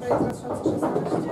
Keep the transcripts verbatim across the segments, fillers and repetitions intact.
projekt dwa tysiące szesnaście.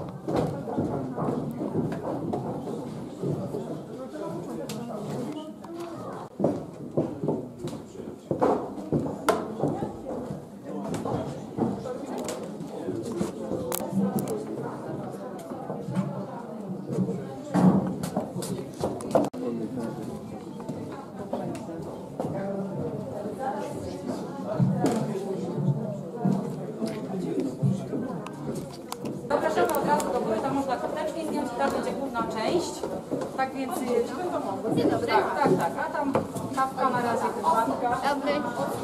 Zapraszamy od razu do góry, tam można karteczki zdjąć i tam będzie główna część. Tak więc... Dzień dobry. Tak, tak, tak. A tam kawka na razie wypadka. Dobry.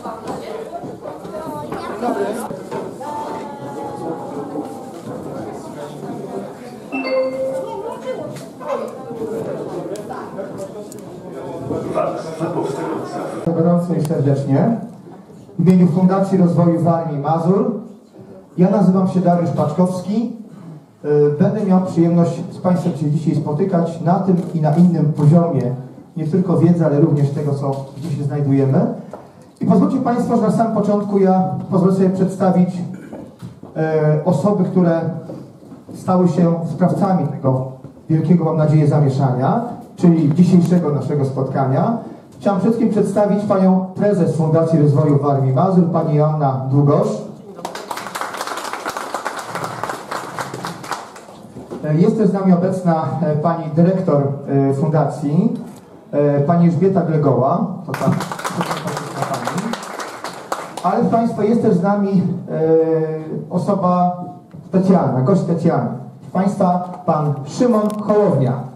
Dobry. Gorąco i serdecznie. W imieniu Fundacji Rozwoju Warmii i Mazur. Ja nazywam się Dariusz Paczkowski. Będę miał przyjemność z Państwem się dzisiaj spotykać na tym i na innym poziomie, nie tylko wiedzy, ale również tego, co gdzie się znajdujemy. I pozwólcie Państwo, że na samym początku ja pozwolę sobie przedstawić e, osoby, które stały się sprawcami tego wielkiego, mam nadzieję, zamieszania, czyli dzisiejszego naszego spotkania. Chciałem przede wszystkim przedstawić Panią Prezes Fundacji Rozwoju Warmii i Mazur, Pani Joanna Długosz. Jest też z nami obecna Pani Dyrektor Fundacji, Pani Elżbieta Glegoła. To tam, pani. Ale Państwo, jest też z nami osoba specjalna, gość specjalny. Państwa, Pan Szymon Hołownia.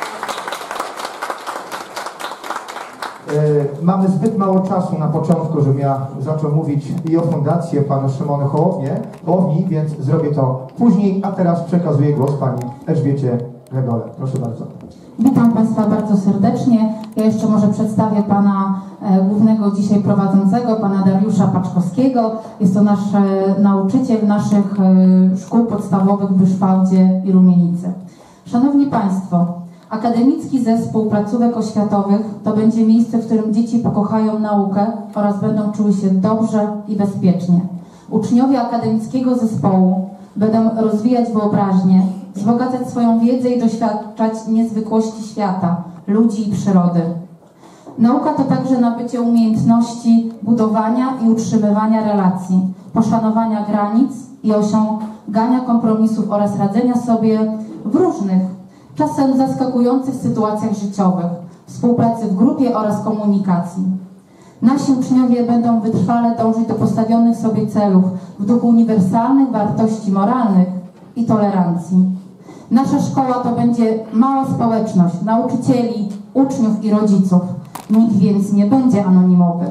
Mamy zbyt mało czasu na początku, żebym ja zaczął mówić i o Fundacji, o Panu Szymonie Hołownie, Hołowni, więc zrobię to później, a teraz przekazuję głos Pani Elżbiecie Glegole. Proszę bardzo. Witam Państwa bardzo serdecznie. Ja jeszcze może przedstawię Pana e, głównego dzisiaj prowadzącego, Pana Dariusza Paczkowskiego. Jest to nasz e, nauczyciel naszych e, szkół podstawowych w Byszwałdzie i Rumienicy. Szanowni Państwo, Akademicki Zespół Placówek Oświatowych to będzie miejsce, w którym dzieci pokochają naukę oraz będą czuły się dobrze i bezpiecznie. Uczniowie akademickiego zespołu będą rozwijać wyobraźnię, wzbogacać swoją wiedzę i doświadczać niezwykłości świata, ludzi i przyrody. Nauka to także nabycie umiejętności budowania i utrzymywania relacji, poszanowania granic i osiągania kompromisów oraz radzenia sobie w różnych, czasem zaskakujących sytuacjach życiowych, współpracy w grupie oraz komunikacji. Nasi uczniowie będą wytrwale dążyć do postawionych sobie celów w duchu uniwersalnych wartości moralnych i tolerancji. Nasza szkoła to będzie mała społeczność nauczycieli, uczniów i rodziców. Nikt więc nie będzie anonimowy.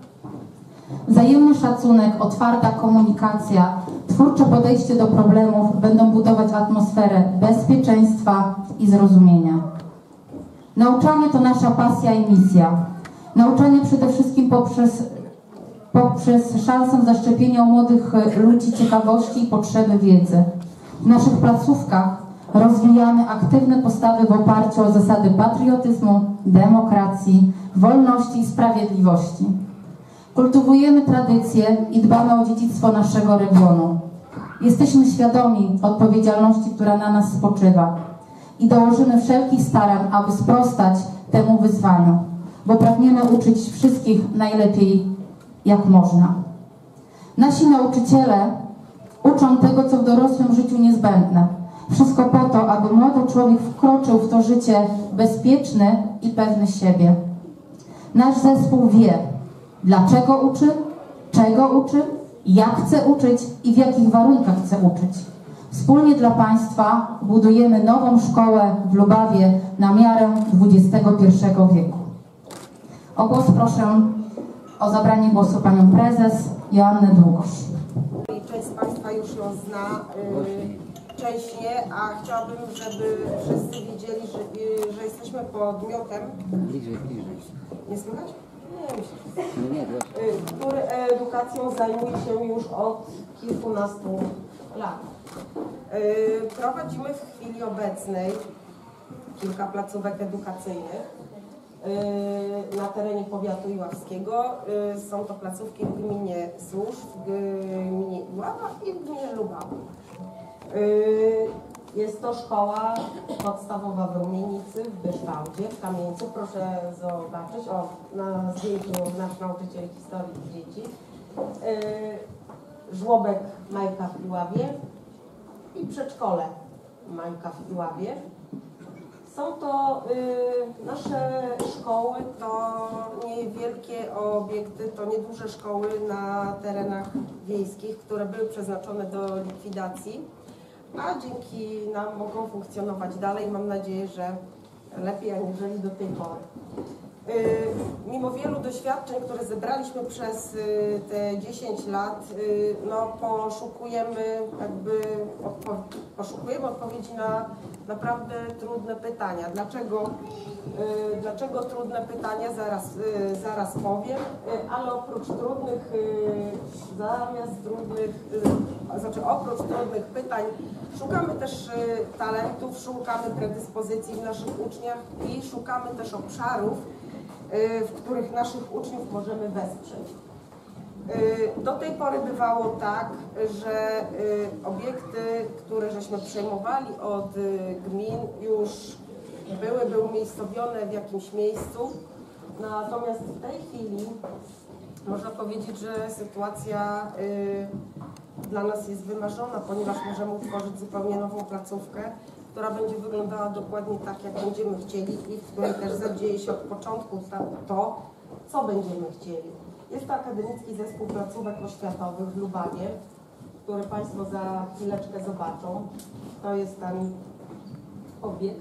Wzajemny szacunek, otwarta komunikacja, twórcze podejście do problemów będą budować atmosferę bezpieczeństwa i zrozumienia. Nauczanie to nasza pasja i misja. Nauczanie przede wszystkim poprzez, poprzez szansę zaszczepienia u młodych ludzi ciekawości i potrzeby wiedzy. W naszych placówkach rozwijamy aktywne postawy w oparciu o zasady patriotyzmu, demokracji, wolności i sprawiedliwości. Kultywujemy tradycje i dbamy o dziedzictwo naszego regionu. Jesteśmy świadomi odpowiedzialności, która na nas spoczywa i dołożymy wszelkich starań, aby sprostać temu wyzwaniu, bo pragniemy uczyć wszystkich najlepiej jak można. Nasi nauczyciele uczą tego, co w dorosłym życiu niezbędne. Wszystko po to, aby młody człowiek wkroczył w to życie bezpieczny i pewny siebie. Nasz zespół wie, dlaczego uczy, czego uczy, jak chce uczyć i w jakich warunkach chce uczyć. Wspólnie dla Państwa budujemy nową szkołę w Lubawie na miarę dwudziestego pierwszego wieku. O głos proszę o zabranie głosu Panią Prezes Joannę Długosz. Część z Państwa już ją zna yy, część nie, a chciałabym, żeby wszyscy wiedzieli, że, yy, że jesteśmy podmiotem. Bliżej, bliżej. Nie słychać? Nie, myślę. Nie, nie, yy, który edukacją zajmuje się już od kilkunastu lat. Yy, prowadzimy w chwili obecnej kilka placówek edukacyjnych. na terenie powiatu iławskiego. Są to placówki w gminie Służ, w gminie Iława i w gminie Lubawa. Jest to szkoła podstawowa w Rumienicy, w Byszwałdzie, w Kamieńcu. Proszę zobaczyć, o, na zdjęciu nasz nauczyciel historii dzieci. Żłobek Majka w Iławie i przedszkole Majka w Iławie. Są to y, nasze szkoły, to niewielkie obiekty, to nieduże szkoły na terenach wiejskich, które były przeznaczone do likwidacji, a dzięki nam mogą funkcjonować dalej. Mam nadzieję, że lepiej aniżeli do tej pory. Y, mimo wielu doświadczeń, które zebraliśmy przez y, te dziesięć lat, y, no, poszukujemy, jakby odpo poszukujemy odpowiedzi na naprawdę trudne pytania. Dlaczego, y, dlaczego trudne pytania? Zaraz, y, zaraz powiem, y, ale oprócz trudnych, y, zamiast trudnych, y, znaczy oprócz trudnych pytań, szukamy też y, talentów, szukamy predyspozycji w naszych uczniach i szukamy też obszarów, w których naszych uczniów możemy wesprzeć. Do tej pory bywało tak, że obiekty, które żeśmy przejmowali od gmin, już były, były umiejscowione w jakimś miejscu, natomiast w tej chwili można powiedzieć, że sytuacja dla nas jest wymarzona, ponieważ możemy utworzyć zupełnie nową placówkę, która będzie wyglądała dokładnie tak, jak będziemy chcieli i w której też zadzieje się od początku to, co będziemy chcieli. Jest to Akademicki Zespół Placówek Oświatowych w Lubawie, który Państwo za chwileczkę zobaczą. To jest ten obiekt.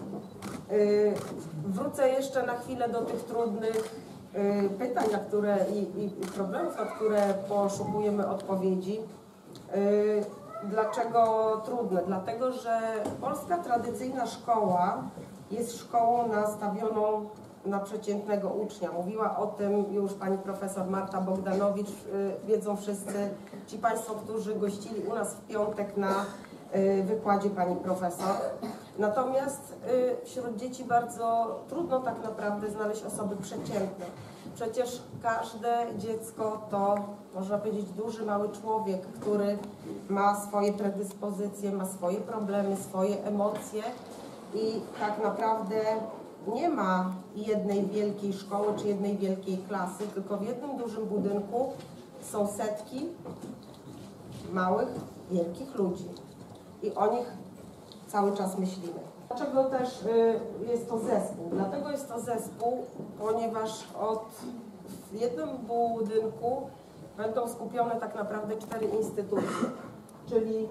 Yy, wrócę jeszcze na chwilę do tych trudnych yy, pytań, na które, i, i, i problemów, na które poszukujemy odpowiedzi. Yy, Dlaczego trudne? Dlatego, że polska tradycyjna szkoła jest szkołą nastawioną na przeciętnego ucznia. Mówiła o tym już pani profesor Marta Bogdanowicz, wiedzą wszyscy ci Państwo, którzy gościli u nas w piątek na wykładzie pani profesor. Natomiast wśród dzieci bardzo trudno tak naprawdę znaleźć osoby przeciętne. Przecież każde dziecko to, można powiedzieć, duży, mały człowiek, który ma swoje predyspozycje, ma swoje problemy, swoje emocje i tak naprawdę nie ma jednej wielkiej szkoły czy jednej wielkiej klasy, tylko w jednym dużym budynku są setki małych, wielkich ludzi i o nich cały czas myślimy. Dlaczego też jest to zespół? Dlatego jest to zespół, ponieważ od, w jednym budynku będą skupione tak naprawdę cztery instytucje, czyli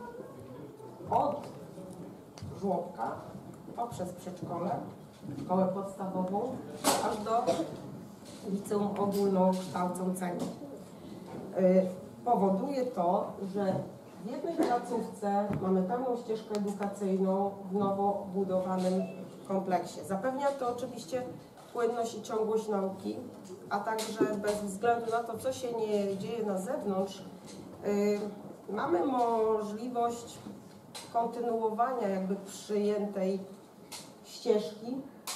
od żłobka, poprzez przedszkole, szkołę podstawową, aż do liceum ogólnokształcącego. Powoduje to, że w jednej placówce mamy pełną ścieżkę edukacyjną w nowo budowanym kompleksie. Zapewnia to oczywiście płynność i ciągłość nauki, a także bez względu na to, co się nie dzieje na zewnątrz, yy, mamy możliwość kontynuowania jakby przyjętej ścieżki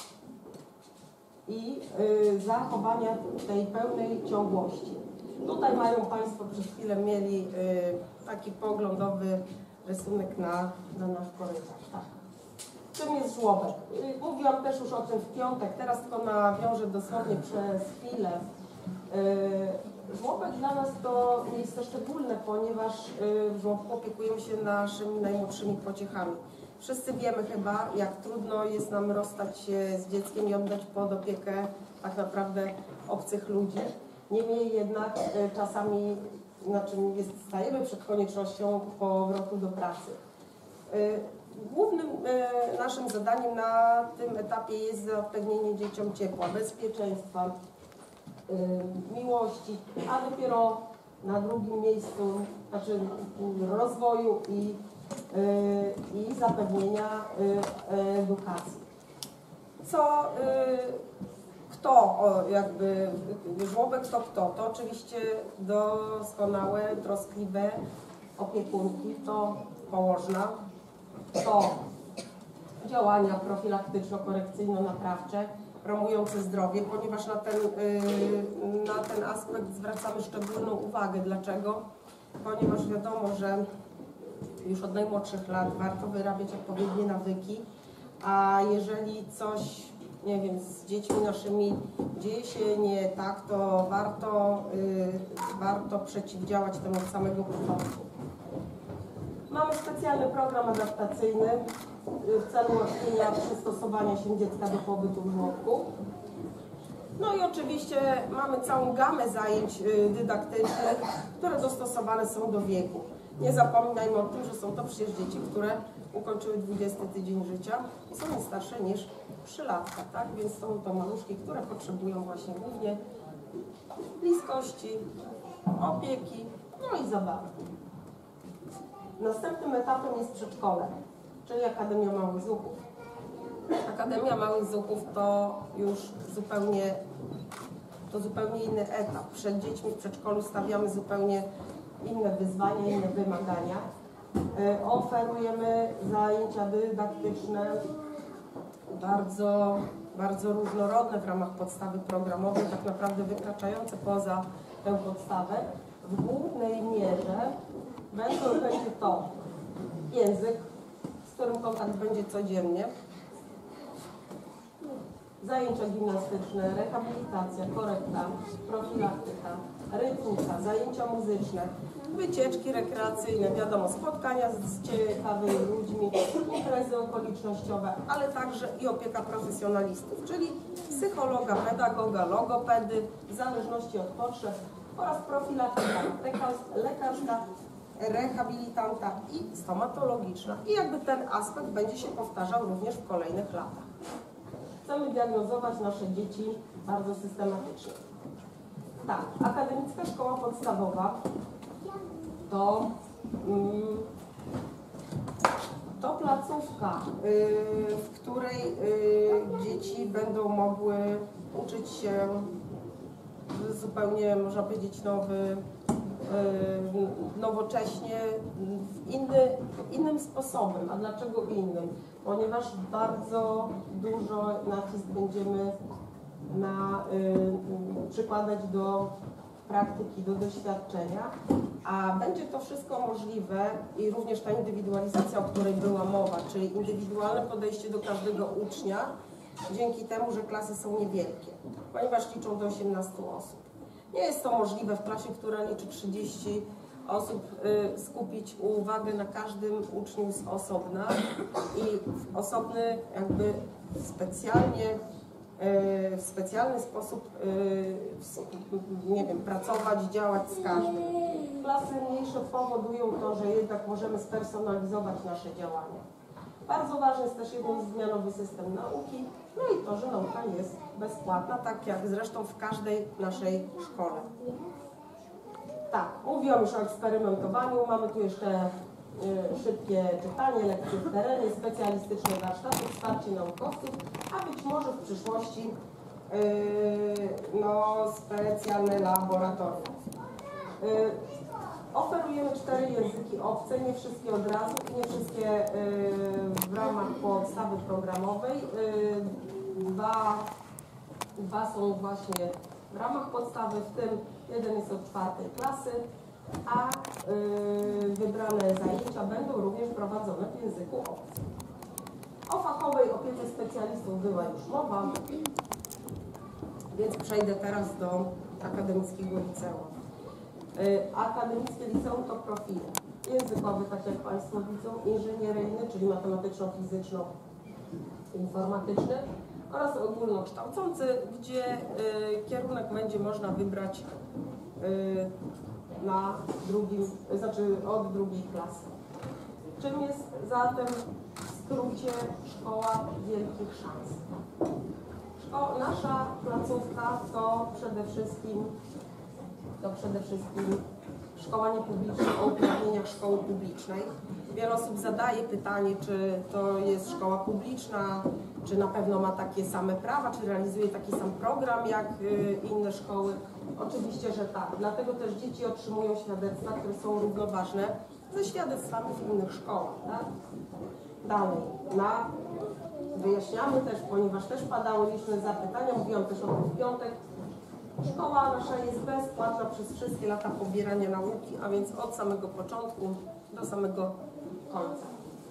i yy, zachowania tej pełnej ciągłości. Tutaj mają Państwo przez chwilę mieli yy, taki poglądowy rysunek na, na nasz korytarz. Tak. Czym jest żłobek? Yy, mówiłam też już o tym w piątek, teraz tylko nawiążę dosłownie przez chwilę. Yy, żłobek dla nas to miejsce szczególne, ponieważ yy, w żłobku opiekujemy się naszymi najmłodszymi pociechami. Wszyscy wiemy chyba, jak trudno jest nam rozstać się z dzieckiem i oddać pod opiekę tak naprawdę obcych ludzi. Niemniej jednak y, czasami znaczy jest, stajemy przed koniecznością powrotu do pracy. Y, głównym y, naszym zadaniem na tym etapie jest zapewnienie dzieciom ciepła, bezpieczeństwa, y, miłości, a dopiero na drugim miejscu znaczy rozwoju i, y, i zapewnienia y, edukacji. Co y, Kto, o, jakby, żłobek to kto? To oczywiście doskonałe, troskliwe opiekunki, to położna, to działania profilaktyczno-korekcyjno-naprawcze, promujące zdrowie, ponieważ na ten, na ten aspekt zwracamy szczególną uwagę. Dlaczego? Ponieważ wiadomo, że już od najmłodszych lat warto wyrabiać odpowiednie nawyki, a jeżeli coś, nie wiem, z dziećmi naszymi dzieje się nie tak, to warto, warto przeciwdziałać temu od samego początku. Mamy specjalny program adaptacyjny w celu ułatwienia przystosowania się dziecka do pobytu w żłobku. No i oczywiście mamy całą gamę zajęć dydaktycznych, które dostosowane są do wieku. Nie zapominajmy o tym, że są to przecież dzieci, które ukończyły dwudziesty tydzień życia i są nie starsze niż trzy latka, tak? Więc są to maluszki, które potrzebują właśnie głównie bliskości, opieki, no i zabawy. Następnym etapem jest przedszkole, czyli Akademia Małych Zuchów. Akademia Małych Zuchów to już zupełnie, to zupełnie inny etap. Przed dziećmi w przedszkolu stawiamy zupełnie inne wyzwania, inne wymagania. Oferujemy zajęcia dydaktyczne bardzo, bardzo różnorodne w ramach podstawy programowej, tak naprawdę wykraczające poza tę podstawę. W głównej mierze będzie, będzie to język, z którym kontakt będzie codziennie, zajęcia gimnastyczne, rehabilitacja, korekta, profilaktyka, rytmika, zajęcia muzyczne, wycieczki rekreacyjne, wiadomo, spotkania z ciekawymi ludźmi, imprezy okolicznościowe, ale także i opieka profesjonalistów, czyli psychologa, pedagoga, logopedy, w zależności od potrzeb, oraz profilaktyka lekarska, rehabilitanta i stomatologiczna. I jakby ten aspekt będzie się powtarzał również w kolejnych latach. Chcemy diagnozować nasze dzieci bardzo systematycznie. Tak, akademicka szkoła podstawowa to, mm, to placówka, yy, w której yy, dzieci będą mogły uczyć się zupełnie, można powiedzieć, nowy, nowocześnie, inny, innym sposobem. A dlaczego innym? Ponieważ bardzo dużo nacisk będziemy na, y, przykładać do praktyki, do doświadczenia, a będzie to wszystko możliwe i również ta indywidualizacja, o której była mowa, czyli indywidualne podejście do każdego ucznia, dzięki temu, że klasy są niewielkie, ponieważ liczą do osiemnastu osób. Nie jest to możliwe w klasie, która liczy trzydzieści osób, y, skupić uwagę na każdym uczniu z osobna i w osobny, jakby specjalnie, y, w specjalny sposób, y, nie wiem, pracować, działać z każdym. Klasy mniejsze powodują to, że jednak możemy spersonalizować nasze działania. Bardzo ważny jest też jednozmianowy system nauki, no i to, że nauka jest bezpłatna, tak jak zresztą w każdej naszej szkole. Tak, mówiłam już o eksperymentowaniu, mamy tu jeszcze y, szybkie czytanie, lekcje w terenie, specjalistyczne warsztaty, wsparcie naukowców, a być może w przyszłości y, no, specjalne laboratoria. Y, Oferujemy cztery języki obce, nie wszystkie od razu i nie wszystkie y, w ramach podstawy programowej. Y, dwa, dwa są właśnie w ramach podstawy, w tym jeden jest od czwartej klasy, a y, wybrane zajęcia będą również prowadzone w języku obcym. O fachowej opiece specjalistów była już mowa, więc przejdę teraz do akademickiego liceum. Akademickie liceum to profile językowy, tak jak Państwo widzą, inżynieryjny, czyli matematyczno-fizyczno-informatyczny oraz ogólnokształcący, gdzie y, kierunek będzie można wybrać y, na drugim, znaczy od drugiej klasy. Czym jest zatem w skrócie szkoła wielkich szans? Szko nasza placówka to przede wszystkim to przede wszystkim szkoła niepubliczna o uprawnieniach szkoły publicznej. Wiele osób zadaje pytanie, czy to jest szkoła publiczna, czy na pewno ma takie same prawa, czy realizuje taki sam program jak inne szkoły. Oczywiście, że tak. Dlatego też dzieci otrzymują świadectwa, które są równoważne ze świadectwami w innych szkołach. Tak? Dalej, na, wyjaśniamy też, ponieważ też padały liczne zapytania, mówiłam też o tym w piątek. Szkoła nasza jest bezpłatna przez wszystkie lata pobierania nauki, a więc od samego początku do samego końca.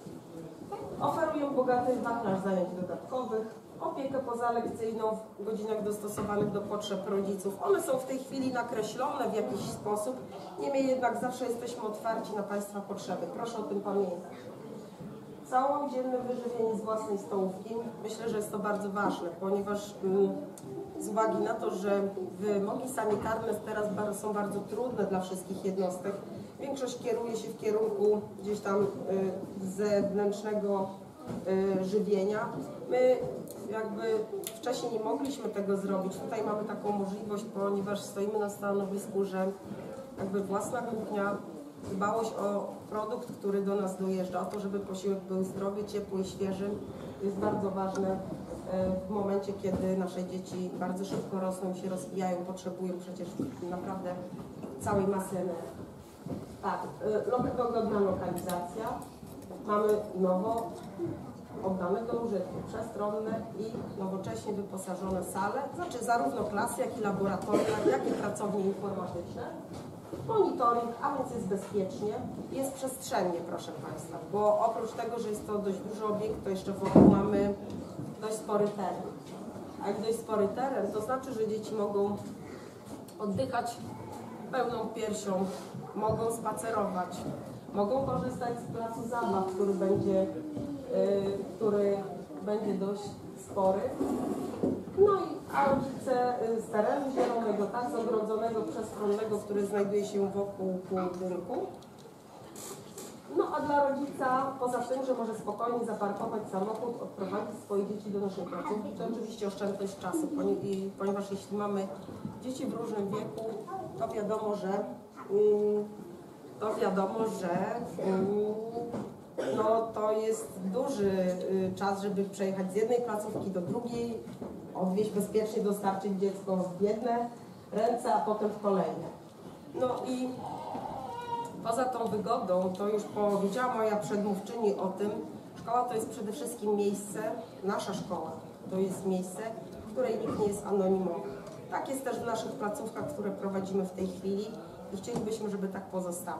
Oferują bogaty wachlarz zajęć dodatkowych, opiekę pozalekcyjną w godzinach dostosowanych do potrzeb rodziców. One są w tej chwili nakreślone w jakiś sposób, niemniej jednak zawsze jesteśmy otwarci na Państwa potrzeby. Proszę o tym pamiętać. Całodzienne wyżywienie z własnej stołówki. Myślę, że jest to bardzo ważne, ponieważ mm, z uwagi na to, że wymogi sanitarne teraz są bardzo trudne dla wszystkich jednostek, większość kieruje się w kierunku gdzieś tam y, zewnętrznego y, żywienia. My jakby wcześniej nie mogliśmy tego zrobić. Tutaj mamy taką możliwość, ponieważ stoimy na stanowisku, że jakby własna kuchnia, dbałość o produkt, który do nas dojeżdża, o to, żeby posiłek był zdrowy, ciepły i świeży, jest bardzo ważne w momencie, kiedy nasze dzieci bardzo szybko rosną i się rozwijają, potrzebują przecież naprawdę całej masy energii. Tak, wygodna lokalizacja. Mamy nowo oddane do użytku, przestronne i nowocześnie wyposażone sale, znaczy zarówno klasy, jak i laboratoria, jak i pracownie informatyczne. Monitoring, a więc jest bezpiecznie, jest przestrzennie, proszę Państwa, bo oprócz tego, że jest to dość duży obiekt, to jeszcze wokół mamy dość spory teren. A jak dość spory teren, to znaczy, że dzieci mogą oddychać pełną piersią, mogą spacerować, mogą korzystać z placu zabaw, który będzie, yy, który będzie dość spory. No i a rodzice z terenu zielonego, tak, z ogrodzonego, przestronnego, który znajduje się wokół budynku. No a dla rodzica, poza tym, że może spokojnie zaparkować samochód, odprowadzić swoje dzieci do naszej placówki, to oczywiście oszczędność czasu, ponieważ jeśli mamy dzieci w różnym wieku, to wiadomo, że to wiadomo, że no, to jest duży czas, żeby przejechać z jednej placówki do drugiej, odwieźć bezpiecznie, dostarczyć dziecko w jedne ręce, a potem w kolejne. No i poza tą wygodą, to już powiedziała moja przedmówczyni o tym, szkoła to jest przede wszystkim miejsce, nasza szkoła to jest miejsce, w której nikt nie jest anonimowy. Tak jest też w naszych placówkach, które prowadzimy w tej chwili i chcielibyśmy, żeby tak pozostało.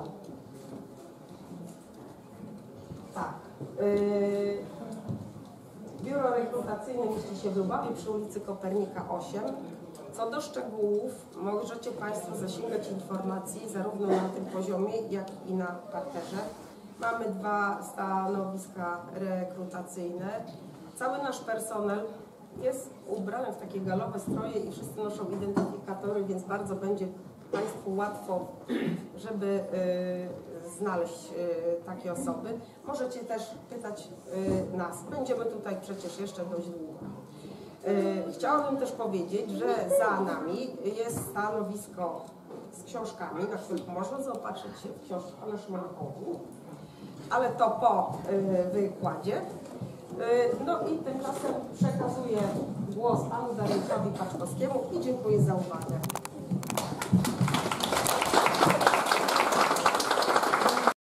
Tak. Yy, biuro rekrutacyjne mieści się w Lubawie przy ulicy Kopernika osiem. Co do szczegółów, możecie Państwo zasięgać informacji zarówno na tym poziomie, jak i na parterze. Mamy dwa stanowiska rekrutacyjne. Cały nasz personel jest ubrany w takie galowe stroje i wszyscy noszą identyfikatory, więc bardzo będzie Państwu łatwo, żeby y, znaleźć y, takie osoby. Możecie też pytać y, nas. Będziemy tutaj przecież jeszcze dość długo. Y, chciałabym też powiedzieć, że za nami jest stanowisko z książkami, na których można zaopatrzyć się w książkę na Szymankowu, ale to po y, wykładzie. Y, no i tymczasem przekazuję głos panu Dariuszowi Paczkowskiemu i dziękuję za uwagę.